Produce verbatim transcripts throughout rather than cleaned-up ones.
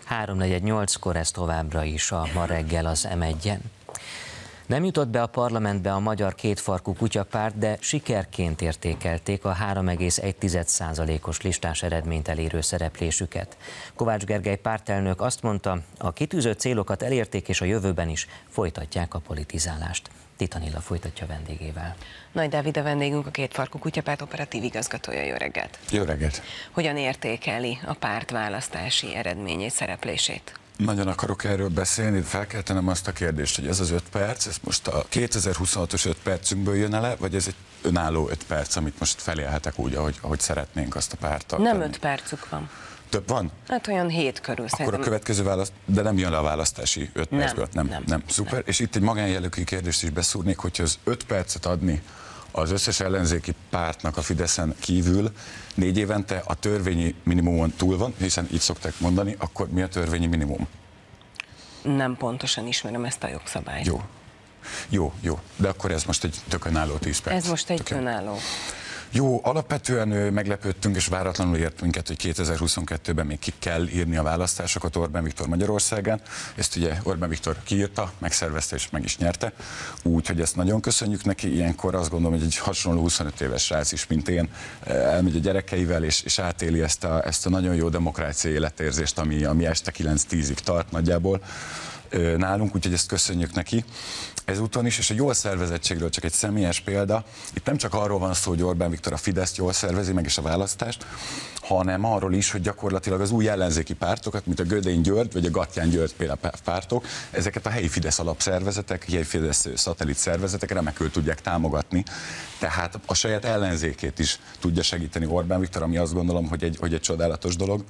háromnegyed nyolckor ez továbbra is a Ma reggel az em egyen. Nem jutott be a parlamentbe a Magyar Kétfarkú Kutyapárt, de sikerként értékelték a három egész egy százalékos listás eredményt elérő szereplésüket. Kovács Gergely pártelnök azt mondta, a kitűzött célokat elérték, és a jövőben is folytatják a politizálást. Titanilla folytatja vendégével. Nagy Dávid a vendégünk, a Kétfarkú Kutyapárt operatív igazgatója. Jó reggelt! Jó reggelt! Hogyan értékeli a párt választási eredményét, szereplését? Nagyon akarok erről beszélni, de fel kell tennem azt a kérdést, hogy ez az öt perc, ez most a kétezer-huszonhatos öt percünkből jön le, vagy ez egy önálló öt perc, amit most felélhetek úgy, ahogy, ahogy szeretnénk azt a párttal Nem tenni. öt percük van. Több van? Hát olyan hét körül Akkor szerintem. a következő választ, de nem jön le a választási öt Nem, percből? Nem, nem, nem. Szuper. nem. És itt egy magánjellegű kérdést is beszúrnék, hogyha az öt percet adni az összes ellenzéki pártnak a Fideszen kívül négy évente a törvényi minimumon túl van, hiszen így szokták mondani, akkor mi a törvényi minimum? Nem pontosan ismerem ezt a jogszabályt. Jó. Jó, jó. De akkor ez most egy tök önálló tíz perc. Ez most egy Tök önálló. Jó, alapvetően meglepődtünk, és váratlanul ért minket, hogy kétezer-huszonkettőben még ki kell írni a választásokat Orbán Viktor Magyarországán. Ezt ugye Orbán Viktor kiírta, megszervezte és meg is nyerte. Úgyhogy ezt nagyon köszönjük neki. Ilyenkor azt gondolom, hogy egy hasonló huszonöt éves srác is, mint én, elmegy a gyerekeivel, és, és átéli ezt a, ezt a nagyon jó demokrácia életérzést, ami, ami este kilenc-tízig tart nagyjából nálunk, úgyhogy ezt köszönjük neki. Ezúton is, és a jól szervezettségről csak egy személyes példa. Itt nem csak arról van szó, hogy Orbán Viktor a Fideszt jól szervezi meg és a választást, hanem arról is, hogy gyakorlatilag az új ellenzéki pártokat, mint a Gödény György vagy a Gattyán György például pártok, ezeket a helyi Fidesz alapszervezetek, helyi Fidesz szatellit szervezetek remekül tudják támogatni. Tehát a saját ellenzékét is tudja segíteni Orbán Viktor, ami azt gondolom, hogy egy, hogy egy csodálatos dolog.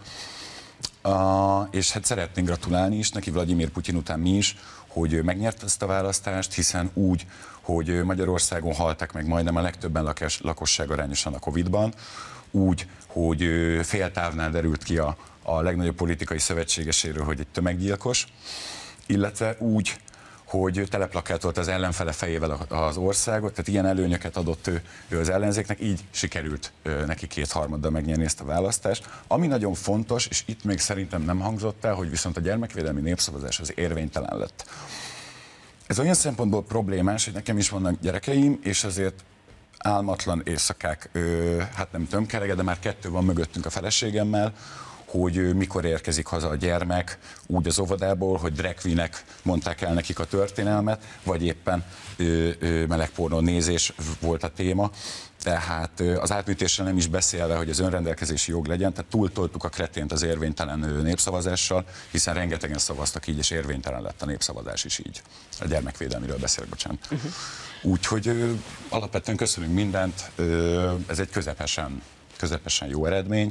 Uh, és hát szeretnénk gratulálni is neki, Vladimir Putyin után mi is, hogy megnyerte ezt a választást, hiszen úgy, hogy Magyarországon haltak meg majdnem a legtöbben lakos, lakosság arányosan a Covidban, úgy, hogy fél távnál derült ki a, a legnagyobb politikai szövetségeséről, hogy egy tömeggyilkos, illetve úgy, hogy teleplakátolt az ellenfele fejével az országot, tehát ilyen előnyöket adott ő, ő az ellenzéknek, így sikerült neki kétharmaddal megnyerni ezt a választást. Ami nagyon fontos, és itt még szerintem nem hangzott el, hogy viszont a gyermekvédelmi népszavazás az érvénytelen lett. Ez olyan szempontból problémás, hogy nekem is vannak gyerekeim, és azért álmatlan éjszakák, hát nem tömkerege, de már kettő van mögöttünk a feleségemmel, hogy mikor érkezik haza a gyermek, úgy az óvodából, hogy drag queenek mondták el nekik a történelmet, vagy éppen ö, ö, melegpornó nézés volt a téma. Tehát ö, az átműtésről nem is beszélve, hogy az önrendelkezési jog legyen, tehát túltoltuk a kretént az érvénytelen népszavazással, hiszen rengetegen szavaztak így, és érvénytelen lett a népszavazás is így. A gyermekvédelmiről beszélek, bocsánat. Uh-huh. Úgyhogy ö, alapvetően köszönünk mindent, ö, ez egy közepesen, közepesen jó eredmény.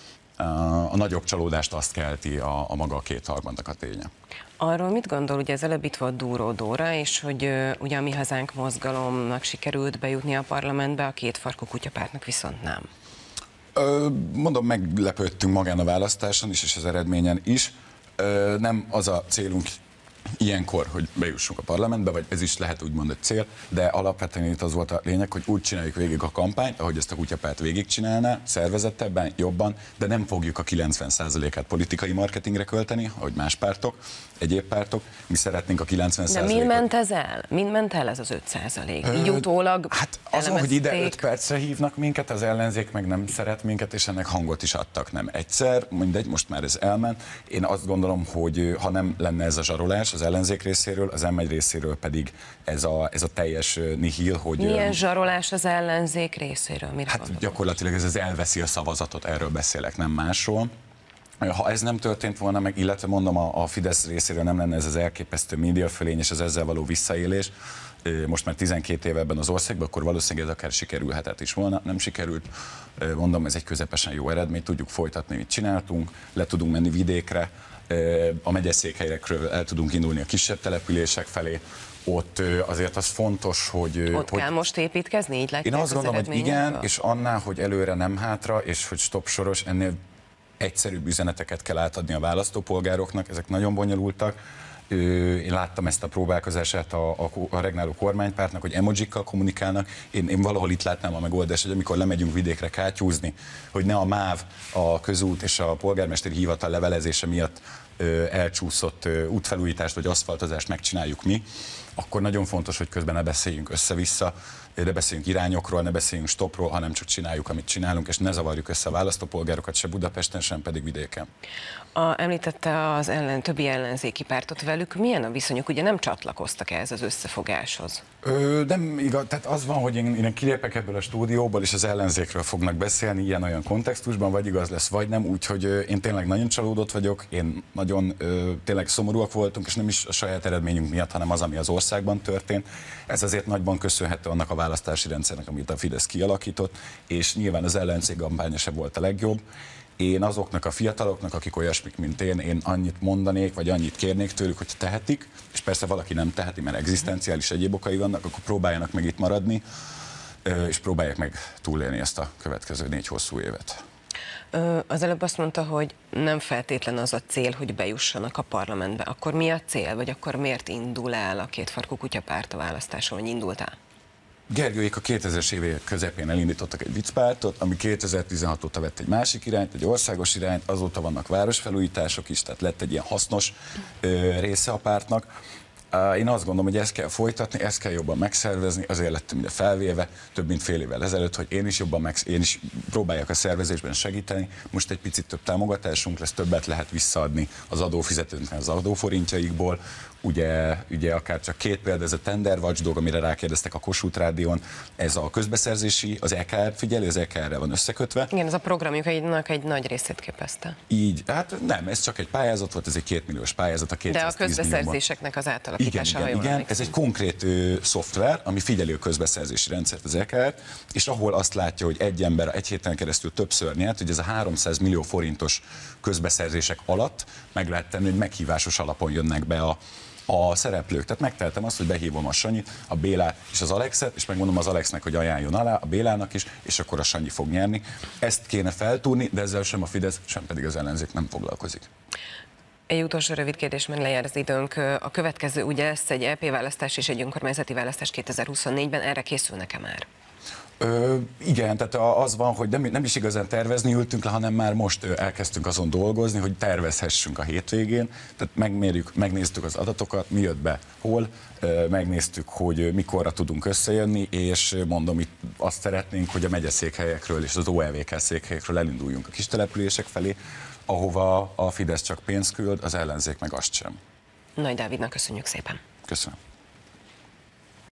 A nagyobb csalódást azt kelti a, a maga a kétharmadnak a ténye. Arról mit gondol, ugye ez előbb itt volt Dúró Dóra, és hogy uh, ugye a Mi Hazánk mozgalomnak sikerült bejutni a parlamentbe, a Kétfarkú Kutyapártnak viszont nem. Ö, mondom, meglepődtünk magán a választáson is, és az eredményen is. Ö, nem az a célunk ilyenkor, hogy bejussunk a parlamentbe, vagy ez is lehet úgymond egy cél, de alapvetően itt az volt a lényeg, hogy úgy csináljuk végig a kampányt, ahogy ezt a Kutyapárt végigcsinálná, szervezettebben, jobban, de nem fogjuk a kilencven százalékát politikai marketingre költeni, ahogy más pártok, egyéb pártok, mi szeretnénk a kilencven százalékot. De mind ment ez el? Mind ment el ez az öt százalék? Így utólag Hát azon, hogy ide öt percre hívnak minket, az ellenzék meg nem szeret minket, és ennek hangot is adtak, nem egyszer, mindegy, most már ez elment. Én azt gondolom, hogy ha nem lenne ez a zsarolás az ellenzék részéről, az em egy részéről pedig ez a, ez a teljes nihil, hogy... Milyen zsarolás az ellenzék részéről? Mire hát gondolom? Gyakorlatilag ez az elveszi a szavazatot, erről beszélek, nem másról. Ha ez nem történt volna meg, illetve mondom, a, a Fidesz részéről nem lenne ez az elképesztő médiafölény és az ezzel való visszaélés, most már tizenkét éve ebben az országban, akkor valószínűleg ez akár sikerülhetett is volna, nem sikerült. Mondom, ez egy közepesen jó eredmény, tudjuk folytatni, mit csináltunk, le tudunk menni vidékre, a megyeszékhelyekről el tudunk indulni a kisebb települések felé. Ott azért az fontos, hogy... Ott hogy kell most építkezni, így látják. Én azt gondolom, hogy igen, és annál, hogy előre nem hátra, és hogy stop soros, ennél egyszerűbb üzeneteket kell átadni a választópolgároknak, ezek nagyon bonyolultak. Én láttam ezt a próbálkozását a, a, a regnáló kormánypártnak, hogy emojikkal kommunikálnak. Én, én valahol itt látnám a megoldást, hogy amikor lemegyünk vidékre kátyúzni, hogy ne a MÁV, a közút és a polgármesteri hivatal levelezése miatt elcsúszott útfelújítást vagy aszfaltozást megcsináljuk mi, akkor nagyon fontos, hogy közben ne beszéljünk össze-vissza, ne beszéljünk irányokról, ne beszéljünk stopról, hanem csak csináljuk, amit csinálunk, és ne zavarjuk össze a választópolgárokat se Budapesten, sem pedig vidéken. A, említette az ellen, többi ellenzéki pártot, velük milyen a viszonyuk? Ugye nem csatlakoztak ehhez az összefogáshoz? Ö, nem igaz, tehát az van, hogy én, én kilépek ebből a stúdióból, és az ellenzékről fognak beszélni ilyen-olyan kontextusban, vagy igaz lesz, vagy nem, úgyhogy én tényleg nagyon csalódott vagyok, én nagyon ö, tényleg szomorúak voltunk, és nem is a saját eredményünk miatt, hanem az, ami az országban történt. Ez azért nagyban köszönhető annak a választási rendszernek, amit a Fidesz kialakított, és nyilván az ellenzék kampánya sem volt a legjobb. Én azoknak a fiataloknak, akik olyasmik, mint én, én annyit mondanék, vagy annyit kérnék tőlük, hogy tehetik, és persze valaki nem teheti, mert egzisztenciális egyéb okai vannak, akkor próbáljanak meg itt maradni, és próbálják meg túlélni ezt a következő négy hosszú évet. Az előbb azt mondta, hogy nem feltétlen az a cél, hogy bejussanak a parlamentbe. Akkor mi a cél, vagy akkor miért indul el a kétfarkú kutyapárt a választáson, vagy indult el? Gergőék a kétezres évek közepén elindítottak egy viccpártot, ami kétezer-tizenhat óta vett egy másik irányt, egy országos irányt, azóta vannak városfelújítások is, tehát lett egy ilyen hasznos ö, része a pártnak. Én azt gondolom, hogy ezt kell folytatni, ezt kell jobban megszervezni, azért lettem ide felvéve több mint fél évvel ezelőtt, hogy én is jobban meg, én is próbáljak a szervezésben segíteni. Most egy picit több támogatásunk lesz, többet lehet visszaadni az adófizetőnknek az adóforintjaikból. Ugye, ugye akár csak két példa, ez a Tender Watchdog, amire rákérdeztek a Kossuth Rádión, ez a közbeszerzési, az é ká er figyelő, az é ká er-rel van összekötve. Igen, ez a programjuknak egy nagy részét képezte. Így, hát nem, ez csak egy pályázat volt, ez egy kétmilliós pályázat a kétszáztíz De a közbeszerzéseknek az átalakítása, igen, igen, igen. Ez egy konkrét ö, szoftver, ami figyeli a közbeszerzési rendszert, az é ká er-t, és ahol azt látja, hogy egy ember egy héten keresztül többször nyert, hogy ez a háromszáz millió forintos közbeszerzések alatt meg lehet tenni, hogy meghívásos alapon jönnek be a a szereplők. Tehát megteltem azt, hogy behívom a Sanyit, a Bélát és az Alexet, és megmondom az Alexnek, hogy ajánljon alá, a Bélának is, és akkor a Sanyi fog nyerni. Ezt kéne feltúrni, de ezzel sem a Fidesz, sem pedig az ellenzék nem foglalkozik. Egy utolsó rövid kérdés, mert lejár az időnk. A következő ugye lesz egy é pé választás és egy önkormányzati választás kétezer-huszonnégyben, erre készülnek-e már? Ö, igen, tehát az van, hogy nem, nem is igazán tervezni ültünk le, hanem már most elkezdtünk azon dolgozni, hogy tervezhessünk a hétvégén. Tehát megmérjük, megnéztük az adatokat, mi jött be, hol, megnéztük, hogy mikorra tudunk összejönni, és mondom, itt azt szeretnénk, hogy a megyeszékhelyekről és az o e vé ká székhelyekről elinduljunk a kis települések felé, ahova a Fidesz csak pénzt küld, az ellenzék meg azt sem. Nagy Dávidnak köszönjük szépen. Köszönöm.